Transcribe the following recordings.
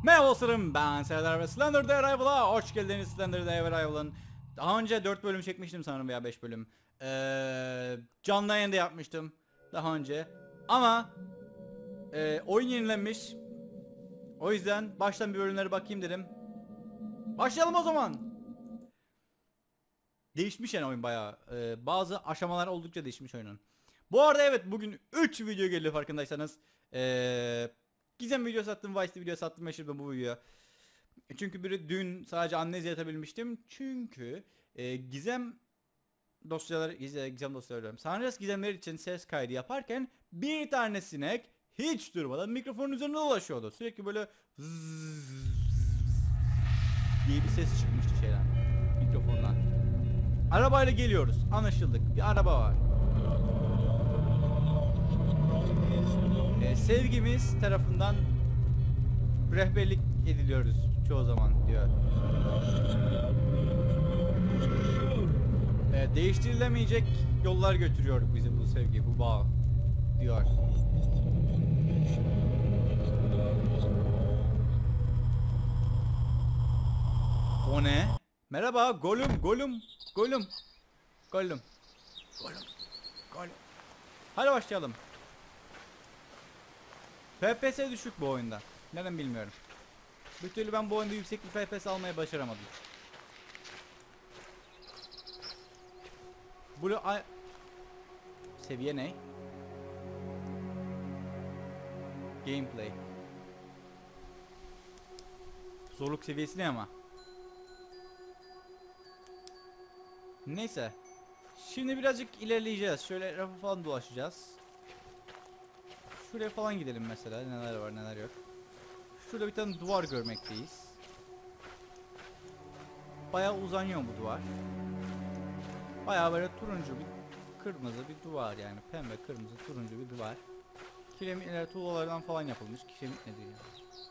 Merhaba dostlarım, ben Serdar ve Slender The Arrival'a hoş geldiniz. Slender The Arrival'ın daha önce 4 bölüm çekmiştim sanırım veya 5 bölüm. Canlı yayında yapmıştım daha önce. Ama oyun yenilenmiş. O yüzden baştan bir bölümlere bakayım dedim. Başlayalım o zaman. Değişmiş yani oyun bayağı. Bazı aşamalar oldukça değişmiş oyunun. Bu arada evet, bugün 3 video geliyor farkındaysanız. Gizem videosu attım, Vice'de videosu attım, meşhur bu video. Çünkü biri dün sadece Amnesia yatabilmiştim. Çünkü gizem dosyaları, gizem dosyaları diyorum. Sanrıs gizemleri için ses kaydı yaparken bir tane sinek hiç durmadan mikrofonun üzerinde dolaşıyordu. Sürekli böyle zzzz diye bir ses çıkmıştı şeyden, mikrofondan. Arabayla geliyoruz. Anlaşıldık. Bir araba var. Sevgimiz tarafından rehberlik ediliyoruz çoğu zaman diyor. Değiştirilemeyecek yollar götürüyor bizi bu sevgi, bu bağ diyor. O ne? Merhaba Gollum, Gollum, Gollum, Gollum, Gollum, Gollum. Hadi başlayalım. FPS düşük bu oyunda. Neden bilmiyorum. Bir türlü ben bu oyunda yüksek bir FPS almaya başaramadım. Blue seviye ne? Gameplay. Zorluk seviyesi ne ama? Neyse. Şimdi birazcık ilerleyeceğiz. Şöyle rafı falan dolaşacağız. Şuraya falan gidelim mesela. Neler var neler yok. Şurada bir tane duvar görmekteyiz. Bayağı uzanıyor bu duvar. Bayağı böyle turuncu bir, kırmızı bir duvar yani. Pembe, kırmızı, turuncu bir duvar. Kiremitler tuğlalardan falan yapılmış. Kiremit nedir ya?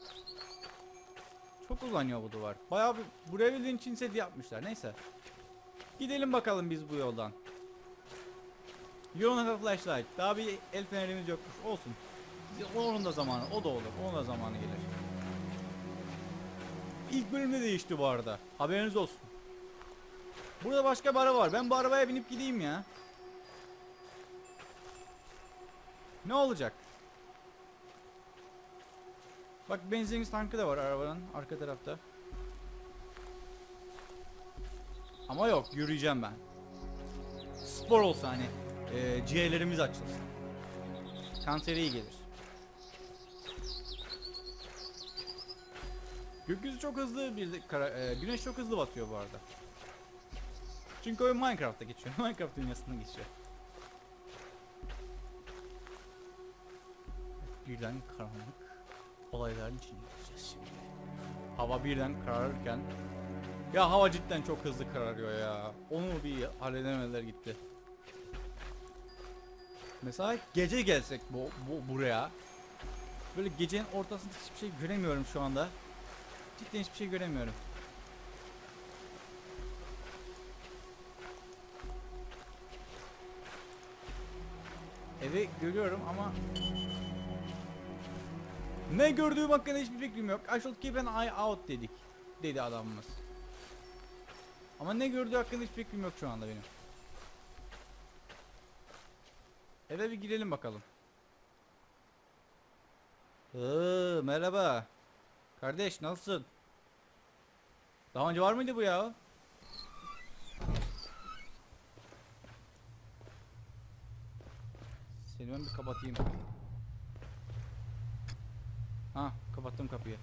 Çok uzanıyor bu duvar. Bayağı bir, buraya bildiğin Çin seti yapmışlar. Neyse. Gidelim bakalım biz bu yoldan. You don't have a flashlight. Daha bir el fenerimiz yokmuş. Olsun. Onun da zamanı. O da olur. Onun da zamanı gelir. İlk bölümde değişti bu arada. Haberiniz olsun. Burada başka bir araba var. Ben bu arabaya binip gideyim ya. Ne olacak? Bak, benzin tankı da var arabanın arka tarafta. Ama yok, yürüyeceğim ben. Spor olsa hani ciğerlerimiz açılsın. Kansere iyi gelir. Gökyüzü çok hızlı bir güneş çok hızlı batıyor bu arada. Çünkü oyun Minecraft'ta geçiyor. Minecraft dünyasında geçiyor. Birden karanlık olayların içine gireceğiz şimdi. Hava birden kararırken, ya hava cidden çok hızlı kararıyor ya. Onu bir halledemediler gitti. Mesela gece gelsek buraya. Böyle gecenin ortasında hiçbir şey göremiyorum şu anda. Cidden hiçbir şey göremiyorum. Evi görüyorum ama ne gördüğüm hakkında hiçbir fikrim yok. I should keep an eye out dedi adamımız. Ama ne gördüğü hakkında hiçbir fikrim yok şu anda benim. Eve bir girelim bakalım. Merhaba. Kardeş, nasılsın? Daha önce var mıydı bu ya? Seni ben bir kapatayım. Ha, kapattım kapıyı.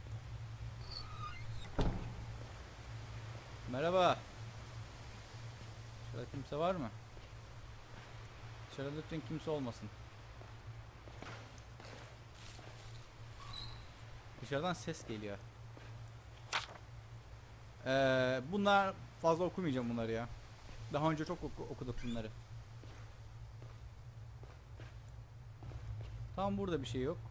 Merhaba. Şurada kimse var mı? Dışarıda lütfen kimse olmasın. Dışarıdan ses geliyor. Bunlar fazla okumayacağım bunları ya. Daha önce çok okuduk bunları. Tam burada bir şey yok.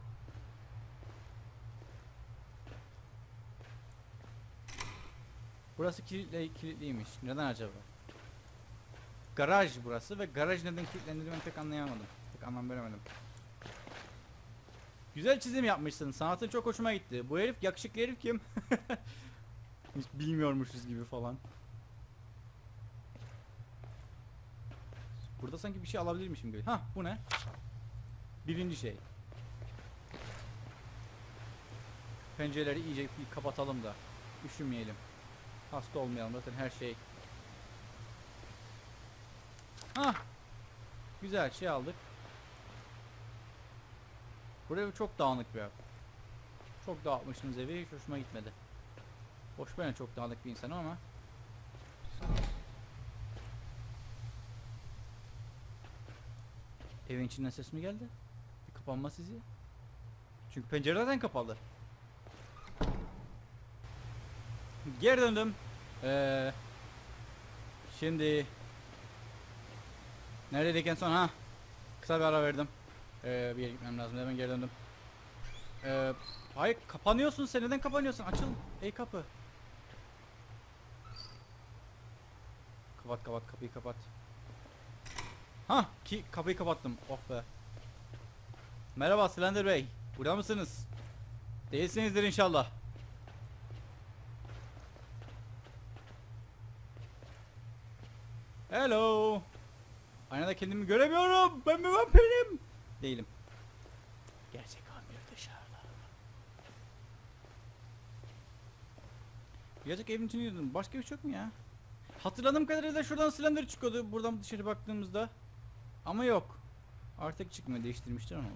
Burası kilitliymiş. Neden acaba? Garaj burası ve garaj neden kilitlendiğini ben pek anlayamadım. Pek anlam veremedim. Güzel çizim yapmışsın. Sanatın çok hoşuma gitti. Bu herif, yakışıklı herif kim? Hiç bilmiyormuşuz gibi falan. Burada sanki bir şey alabilirmişim gibi. Hah, bu ne? Birinci şey. Pencereleri iyice bir kapatalım da üşümeyelim. Hasta olmayalım, zaten her şey. Hah. Güzel şey aldık. Buraya çok dağınık bir ev. Çok dağıtmışsınız evi, hiç hoşuma gitmedi. Hoş, ben çok dağınık bir insanım ama. Evin içinden ses mi geldi? Bir kapanma sesi. Çünkü pencereden kapalı. Geri döndüm. Şimdi neredeydik en son? Ha, kısa bir ara verdim. Bir yere gitmem lazım. Hemen geri döndüm. Hayır, kapanıyorsun. Sen neden kapanıyorsun? Açıl. Ey kapı. Kapat kapıyı kapat. Ha, ki kapıyı kapattım. Oh be. Merhaba Slender Bey. Burada mısınız? Değilsinizdir inşallah. Hello. Aynada kendimi göremiyorum. Ben bir vampirim. Değilim. Gerçek vampir dışarıda. Gerçek evin içine girdim. Başka bir şey yok mu ya? Hatırladığım kadarıyla şuradan Slender çıkıyordu buradan dışarı baktığımızda. Ama yok. Artık çıkmıyor. Değiştirmişler ama.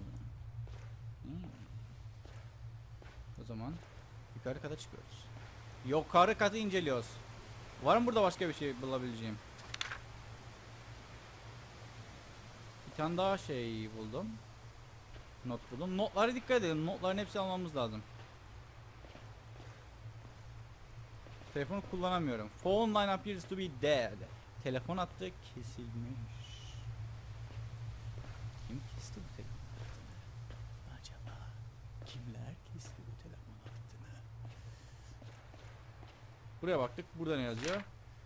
O zaman yukarı kata çıkıyoruz. Yukarı katı inceliyoruz. Var mı burada başka bir şey bulabileceğim? Bir tane daha şey buldum. Not buldum. Notlara dikkat edelim. Notların hepsi almamız lazım. Telefonu kullanamıyorum. Phone line appears to be dead. Telefon hattı kesilmiş. Kim kesti bu telefon hattını? Acaba kimler kesti bu telefon hattını? Buraya baktık. Burada ne yazıyor?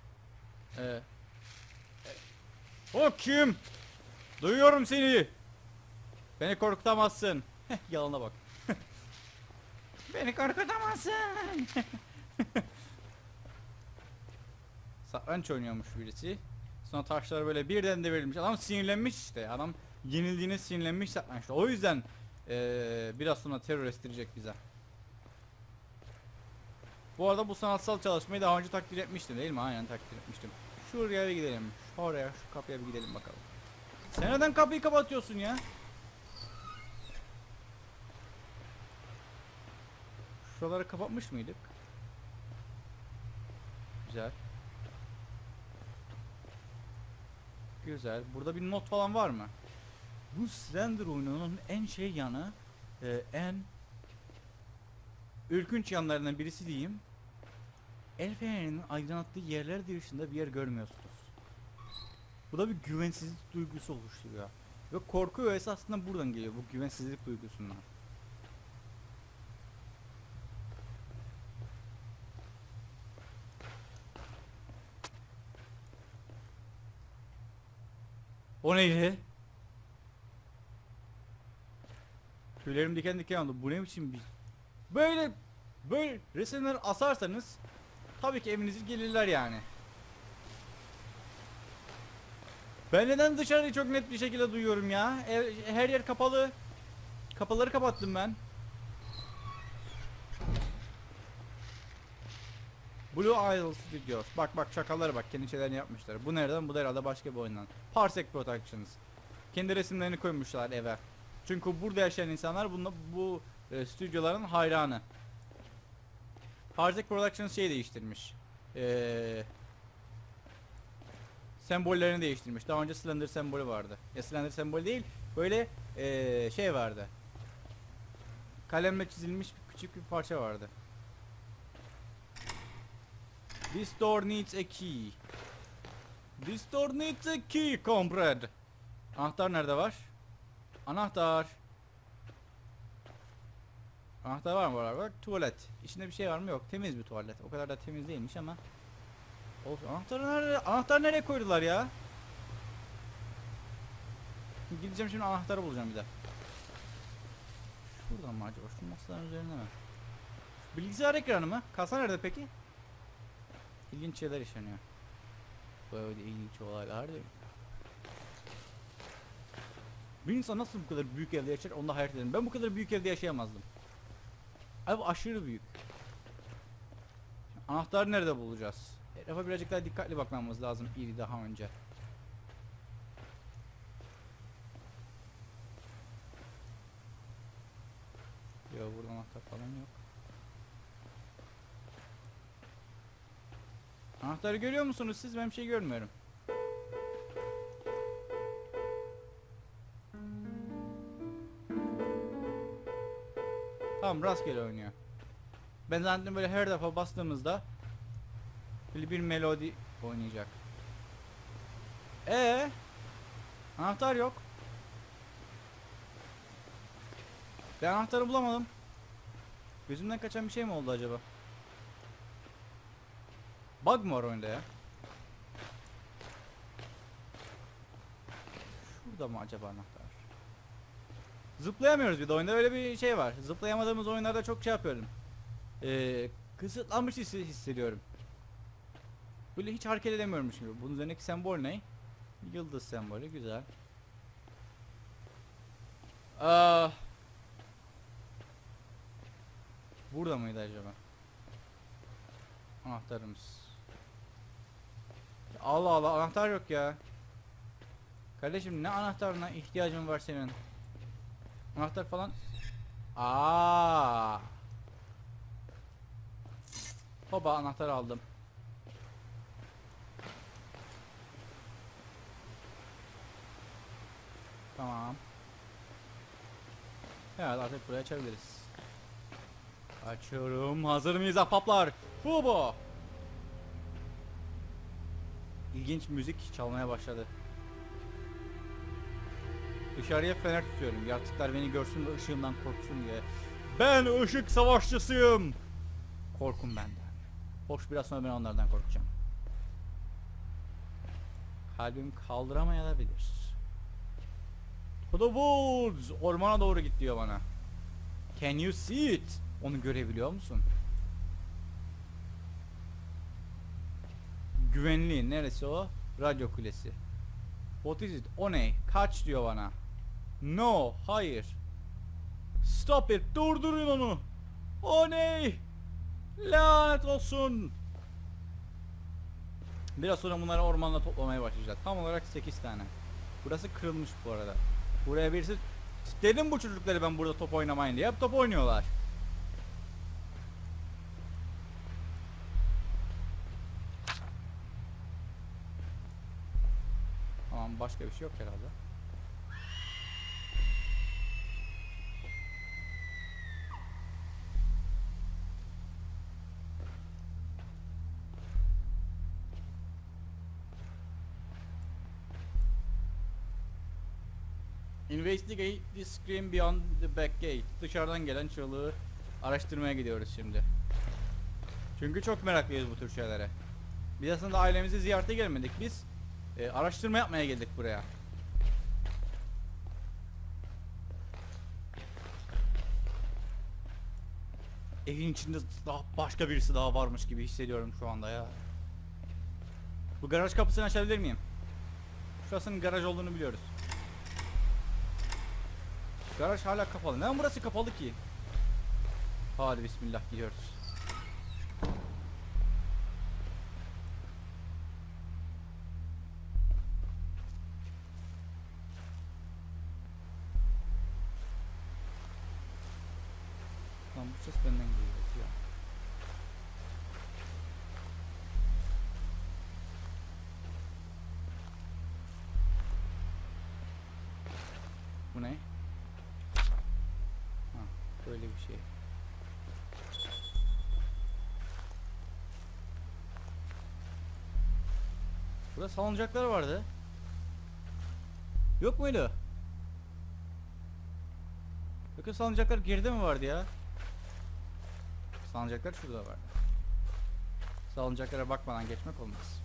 O kim? Duyuyorum seni. Beni korkutamazsın. Yalana bak. Beni korkutamazsın. Satranç oynuyormuş birisi. Sonra taşlar böyle birden devirilmiş. Adam sinirlenmiş işte. Adam yenildiğine sinirlenmiş satrançta. O yüzden biraz sonra terör estirecek bize. Bu arada bu sanatsal çalışmayı daha önce takdir etmiştim değil mi? Aynen takdir etmiştim. Şuraya bir gidelim. Oraya, şu kapıya bir gidelim bakalım. Sen neden kapıyı kapatıyorsun ya? Şuraları kapatmış mıydık? Güzel. Güzel. Burada bir not falan var mı? Bu Slender oyununun en şey yanı, en ürkünç yanlarından birisi diyeyim. El fenerinin aydınlattığı yerler dışında bir yer görmüyorsunuz. Bu da bir güvensizlik duygusu oluşturuyor. Ve korku öğesi aslında buradan geliyor, bu güvensizlik duygusundan. O neydi? Tüylerim diken diken oldu. Bu ne biçim bir... Böyle resimleri asarsanız tabii ki evinize gelirler yani. Ben neden dışarıyı çok net bir şekilde duyuyorum ya? Her yer kapalı. Kapıları kapattım ben. Blue Isle Studios. Bak çakallara bak, kendi şeylerini yapmışlar. Bu nereden? Bu da herhalde başka bir oyundan. Parsec Productions. Kendi resimlerini koymuşlar eve. Çünkü burada yaşayan insanlar bu stüdyoların hayranı. Parsec Productions şey değiştirmiş. Sembollerini değiştirmiş. Daha önce Slender sembolü vardı. Ya Slender sembolü değil, böyle şey vardı. Kalemle çizilmiş küçük bir parça vardı. This door needs a key. This door needs a key, comrade. Anahtar nerede var? Anahtar. Anahtar var mı bu arada? Bak, tuvalet. İçinde bir şey var mı? Yok. Temiz bir tuvalet. O kadar da temiz değilmiş ama. Olsun. Anahtarı nerede? Anahtar nereye koydular ya? Gideceğim şimdi, anahtarı bulacağım bir de. Şuradan mı acaba? Şu masaların üzerine mi? Bilgisayar ekranı mı? Kasa nerede peki? İlginç şeyler yaşanıyor. Böyle ilginç olaylar değil mi? Bir insan nasıl bu kadar büyük evde yaşar onu da hayal ederim. Ben bu kadar büyük evde yaşayamazdım. Abi aşırı büyük. Anahtarı nerede bulacağız? Etrafa birazcık daha dikkatli bakmamız lazım iyi daha önce. Yok burada anahtar falan yok. Anahtarı görüyor musunuz siz? Ben bir şey görmüyorum. Tamam rastgele oynuyor. Ben zannettim böyle her defa bastığımızda böyle bir melodi oynayacak. Anahtar yok. Ben anahtarı bulamadım. Gözümden kaçan bir şey mi oldu acaba? Bug mı var oyunda ya? Şurada mı acaba anahtar? Zıplayamıyoruz bir de oyunda öyle bir şey var. Zıplayamadığımız oyunlarda çok şey yapıyorum. Kısıtlanmış hissediyorum. Böyle hiç hareket edemiyormuş gibi. Bunun üzerindeki sembol ne? Yıldız sembolü güzel. Burada mıydı acaba? Anahtarımız. Allah Allah anahtar yok ya. Kardeşim ne anahtarına ihtiyacın var senin? Anahtar falan. Hoba anahtar aldım. Tamam. Evet artık buraya açabiliriz. Açıyorum. Hazır mıyız ahbaplar? Fubo. İlginç müzik çalmaya başladı. Dışarıya fener tutuyorum. Yaratıklar beni görsün ve ışığımdan korksun diye. Ben ışık savaşçısıyım. Korkun benden. Hoş biraz sonra ben onlardan korkacağım. Kalbim kaldıramayabilir. To the woods. Ormana doğru git diyor bana. Can you see it? Onu görebiliyor musun? Güvenli. Neresi o? Radyo kulesi. What is it? O ne? Kaç diyor bana. No. Hayır. Stop it. Durdurun onu. O ne? Lanet olsun. Biraz sonra bunları ormanda toplamaya başlayacağız. Tam olarak 8 tane. Burası kırılmış bu arada. Buraya birisi... Dedim bu çocukları ben burada top oynamayın diye. Hep top oynuyorlar. Tamam başka bir şey yok herhalde. Investigate the scream beyond the back gate. Dışarıdan gelen çığlığı araştırmaya gidiyoruz şimdi. Çünkü çok meraklıyız bu tür şeylere. Biz aslında ailemizi ziyarete gelmedik. Biz araştırma yapmaya geldik buraya. Evin içinde daha başka birisi daha varmış gibi hissediyorum şu anda ya. Bu garaj kapısını açabilir miyim? Şurasının garaj olduğunu biliyoruz. Garaj hala kapalı. Neden burası kapalı ki? Hadi bismillah gidiyoruz. Lan bu ses benden geliyor ya. Bu ne? Ha, böyle bir şey. Burada salıncaklar vardı. Yok muydu? Yoksa salıncaklar geride mi vardı ya? Salıncaklar şurada vardı. Salıncaklara bakmadan geçmek olmaz.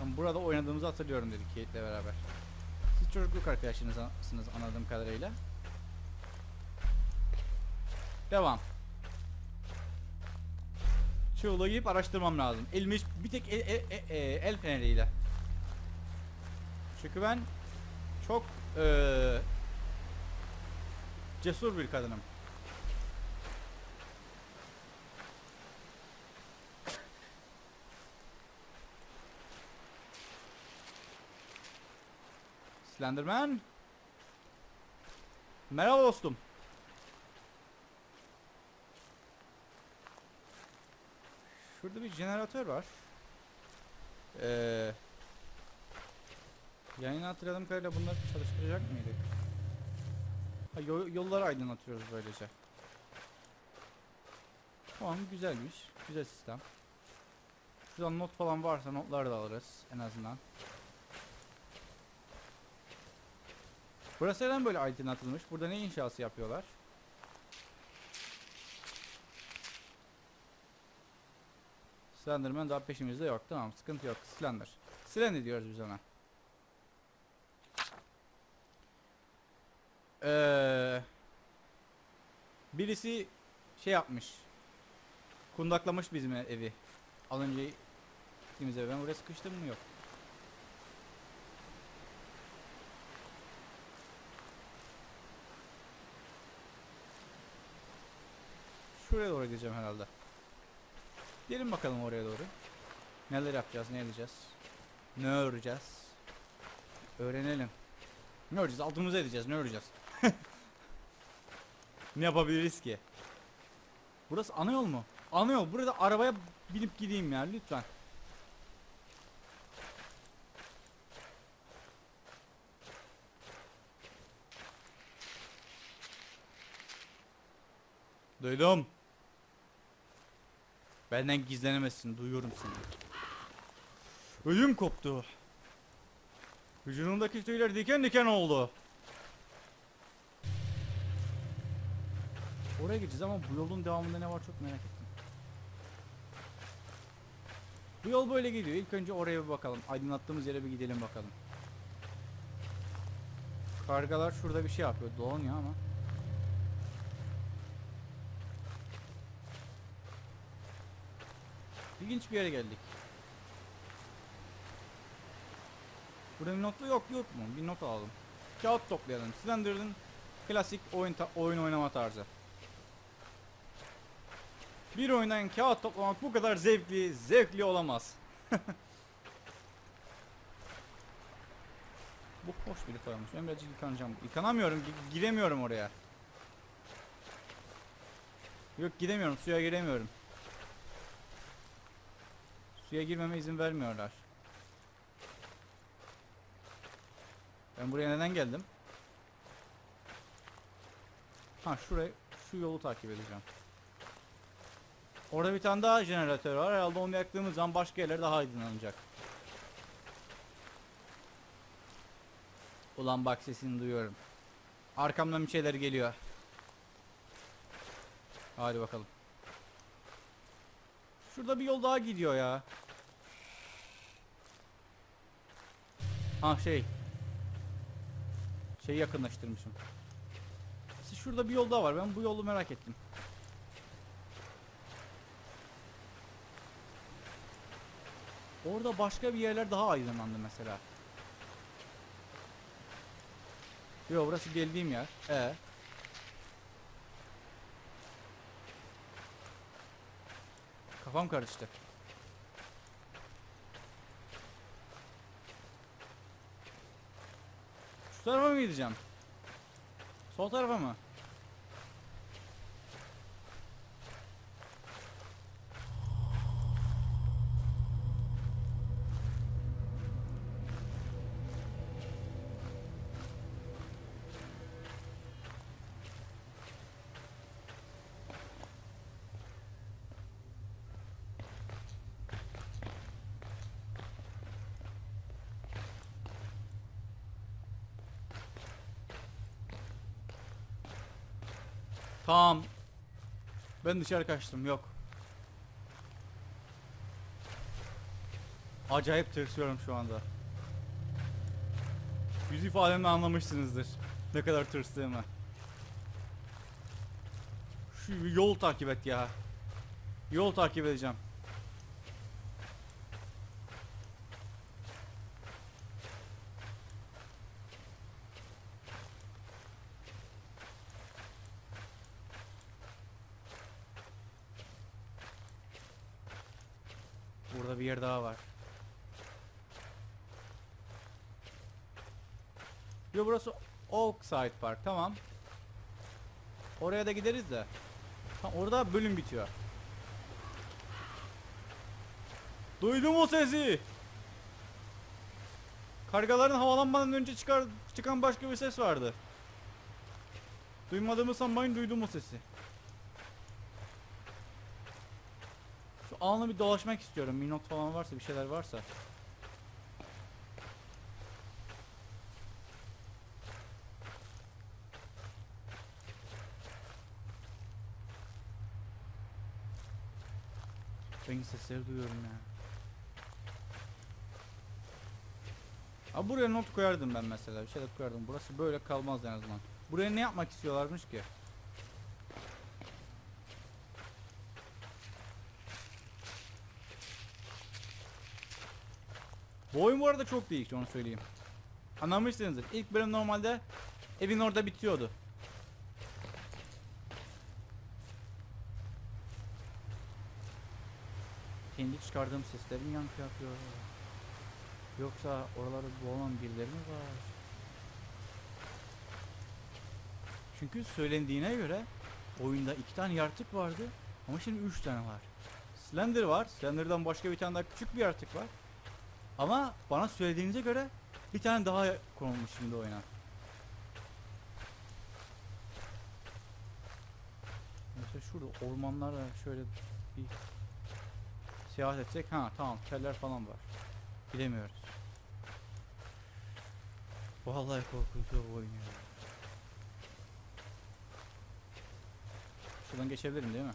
Burada oynadığımızı hatırlıyorum dedik Kate'le beraber. Siz çocukluk arkadaşınızsınız anladığım kadarıyla. Devam. Çığlığı giyip araştırmam lazım. Elimi bir tek el feneriyle. Çünkü ben çok cesur bir kadınım. Slenderman. Merhaba dostum. Şurada bir jeneratör var. Yayını hatırladığım kadarıyla bunları çalıştıracak mıydık? Ha, yolları aydınlatıyoruz böylece. Tamam, güzelmiş. Güzel sistem. Şuradan not falan varsa notları da alırız en azından. Burası neden böyle aydınlatılmış? Burada ne inşası yapıyorlar? Slenderman daha peşimizde yok. Tamam, sıkıntı yok. Slender. Slender diyoruz biz ona. Birisi şey yapmış. Kundaklamış bizim evi. Az önce gittiğimiz eve. Ben buraya sıkıştım mı? Yok. Şuraya doğru gideceğim herhalde. Gelin bakalım oraya doğru. Neler yapacağız, ne edeceğiz? Ne öreceğiz? Öğrenelim. Ne öreceğiz? Altımıza edeceğiz, ne öreceğiz? Ne yapabiliriz ki? Burası ana yol mu? Ana yol. Burada arabaya binip gideyim ya lütfen. Duydum. Benden gizlenemezsin. Duyuyorum seni. Ödüm koptu. Vücudumdaki tüyler diken diken oldu. Oraya gideceğiz ama bu yolun devamında ne var çok merak ettim. Bu yol böyle gidiyor. İlk önce oraya bir bakalım. Aydınlattığımız yere bir gidelim bakalım. Kargalar şurada bir şey yapıyor. Dolanıyor ama. İlginç bir yere geldik. Burada bir notlu yok mu? Bir not alalım. Kağıt toplayalım. Slender'ın klasik oyun oynama tarzı. Bir oyundan kağıt toplamak bu kadar zevkli olamaz. Bu hoş bir tarafmış. Ben birazcık yıkanacağım. Yıkanamıyorum. Giremiyorum oraya. Yok, gidemiyorum. Suya giremiyorum. Suya girmeme izin vermiyorlar. Ben buraya neden geldim? Ha, şu yolu takip edeceğim. Orada bir tane daha jeneratör var. Herhalde onu yaktığımız zaman başka yerler daha aydınlanacak. Ulan bak, sesini duyuyorum. Arkamdan bir şeyler geliyor. Hadi bakalım. Şurada bir yol daha gidiyor ya. Ha şeyi yakınlaştırmışım. Şurada bir yol daha var. Ben bu yolu merak ettim. Orada başka bir yerler daha aydınlandı mesela. Yo, burası geldiğim yer. Kafam karıştı. Şu tarafa mı gideceğim? Sol tarafa mı? Tamam. Ben dışarı kaçtım. Yok. Acayip tırsıyorum şu anda. Yüz ifademle anlamışsınızdır ne kadar tırstığımı. Şu yol takip et ya. Yol takip edeceğim. Burada bir yer daha var. Yo, burası Oakside Park, tamam. Oraya da gideriz de. Tamam, orada bölüm bitiyor. Duydum o sesi. Kargaların havalanmadan önce çıkan başka bir ses vardı. Duymadığımı sanmayın, duydum o sesi. Şu alana bir dolaşmak istiyorum. Minot falan varsa, bir şeyler varsa. Ben sesleri duyuyorum ya. Abi buraya not koyardım ben mesela. Bir şeyler koyardım. Burası böyle kalmaz en azından. Buraya ne yapmak istiyorlarmış ki? Bu oyun bu arada çok değişti, onu söyleyeyim. Anlamışsınızdır. İlk bölüm normalde evin orada bitiyordu. Kendi çıkardığım seslerin yankı yapıyor. Yoksa oraları boğulan birileri mi var? Çünkü söylendiğine göre oyunda 2 tane yaratık vardı ama şimdi 3 tane var. Slender var. Slender'dan başka bir tane daha küçük bir yaratık var. Ama bana söylediğinize göre bir tane daha konulmuş şimdi oyuna. Mesela şurada ormanlarda şöyle bir seyahat etsek, ha tamam, teller falan var. Bilemiyoruz. Vallahi korkutuyor bu oyun ya. Şuradan geçebilirim değil mi?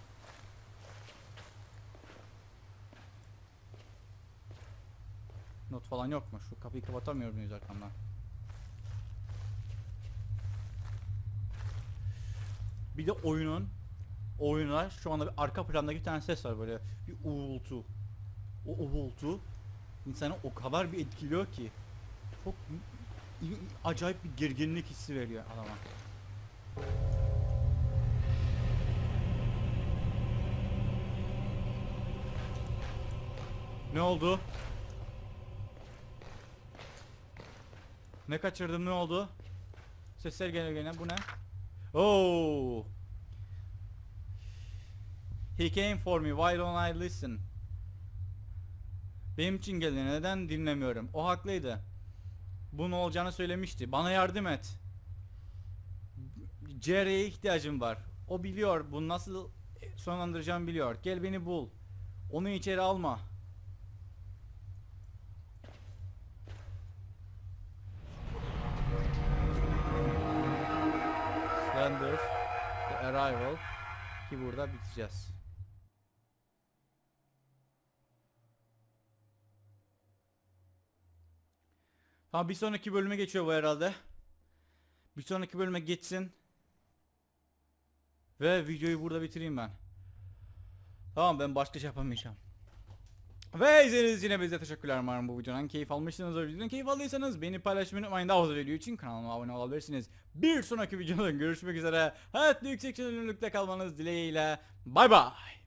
Not falan yok mu? Şu kapıyı kapatamıyor muyuz arkamdan? Bir de oyuna şu anda bir arka plandaki bir tane ses var, böyle bir uğultu. O uğultu insanı o kadar bir etkiliyor ki çok acayip bir gerginlik hissi veriyor adama. Ne oldu? Ne kaçırdım, ne oldu? Sesler geliyor gene, bu ne? Oh! He came for me, why don't I listen? Benim için geldi, neden dinlemiyorum? O haklıydı. Bunun olacağını söylemişti. Bana yardım et. Jerry'e ihtiyacım var. O biliyor, bunu nasıl sonlandıracağımı biliyor. Gel beni bul. Onu içeri alma. Slender, The Arrival. Ki burada biteceğiz. Tamam, bir sonraki bölüme geçiyor bu herhalde. Bir sonraki bölüme geçsin. Ve videoyu burada bitireyim ben. Tamam, ben başka şey yapamayacağım. Ve izlediğiniz için hepinize teşekkürler. Umarım bu videodan keyif almışsınız. O videodan keyif aldıysanız beni paylaşmayı unutmayın. Daha fazla video için kanalıma abone olabilirsiniz. Bir sonraki videoda görüşmek üzere. Hayatta yüksek çözünürlükte kalmanız dileğiyle. Bay bay.